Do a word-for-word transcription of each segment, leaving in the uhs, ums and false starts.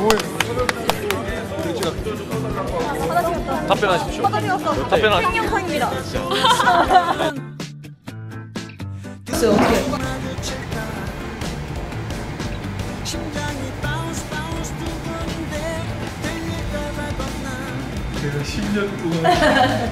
답변하십시오. 답변하십시오. 평영상입니다. 글쎄 어떻게? 제가 십 년 동안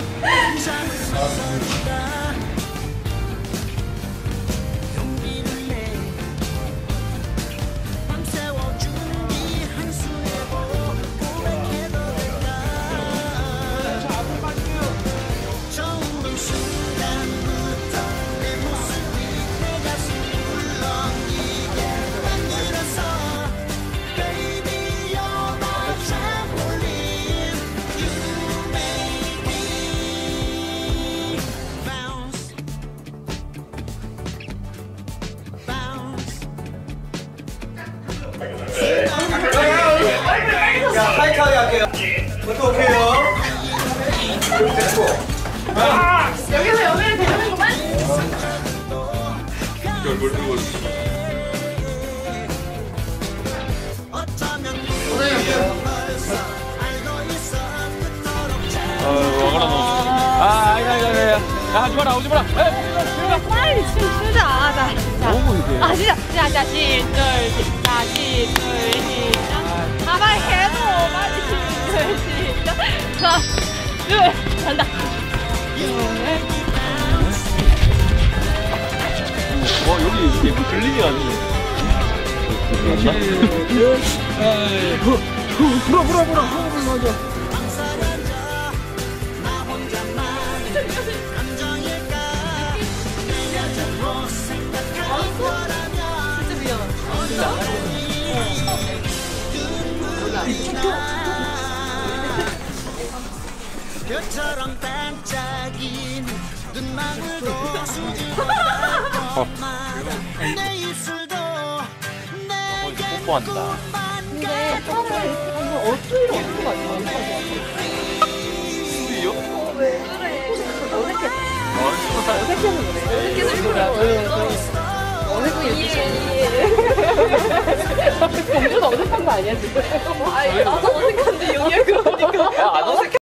자, 하이카이 할게요. 어떡해요? 아, 여기서 연애를 되는구만. 얼굴 들고 아, 아이가, 아이가, 아이가. 야, 하지 마라, 오지 마라. 에이, 빨리 춤 추자. 자, 자. 너무 이게. 아 진짜. 자, 자, 시둘, 자, 시둘, 시작. 가만히 계속 빨리 시둘, 시작. 하나, 둘, 간다. 어, 여기 이게 들리지 않네. 불어, 불어, 불어. 맞아. 별처럼 반짝이는 눈망울도 내 입술도 내게 뽀뽀한다. 근데 처음에 이거 어떻게 어떻게 맞지? 수이요? 왜 그래? 어색해. 어색해서 그래. 어색해서 그래. 어색해 이해 이해. 공주도 어색한 거 아니야 지금? 아니 나도 어색한데 용이야 그러니까. 안 어색해.